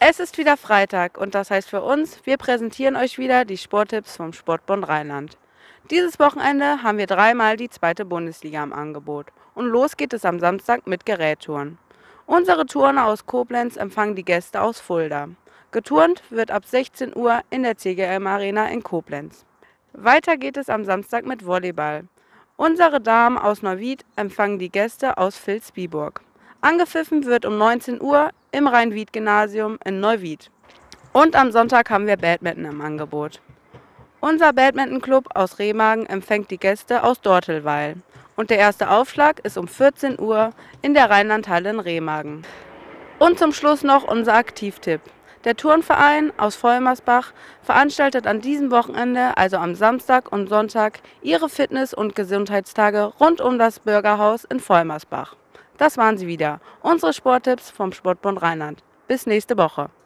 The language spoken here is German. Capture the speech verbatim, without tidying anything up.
Es ist wieder Freitag und das heißt für uns, wir präsentieren euch wieder die Sporttipps vom Sportbund Rheinland. Dieses Wochenende haben wir dreimal die zweite Bundesliga im Angebot und los geht es am Samstag mit Gerättouren. Unsere Turner aus Koblenz empfangen die Gäste aus Fulda. Geturnt wird ab sechzehn Uhr in der C G M Arena in Koblenz. Weiter geht es am Samstag mit Volleyball. Unsere Damen aus Neuwied empfangen die Gäste aus Vilsbiburg. Angepfiffen wird um neunzehn Uhr im Rhein-Wied-Gymnasium in Neuwied. Und am Sonntag haben wir Badminton im Angebot. Unser Badminton-Club aus Remagen empfängt die Gäste aus Dortelweil. Und der erste Aufschlag ist um vierzehn Uhr in der Rheinlandhalle in Remagen. Und zum Schluss noch unser Aktivtipp. Der Turnverein aus Vollmersbach veranstaltet an diesem Wochenende, also am Samstag und Sonntag, ihre Fitness- und Gesundheitstage rund um das Bürgerhaus in Vollmersbach. Das waren sie wieder, unsere Sporttipps vom Sportbund Rheinland. Bis nächste Woche.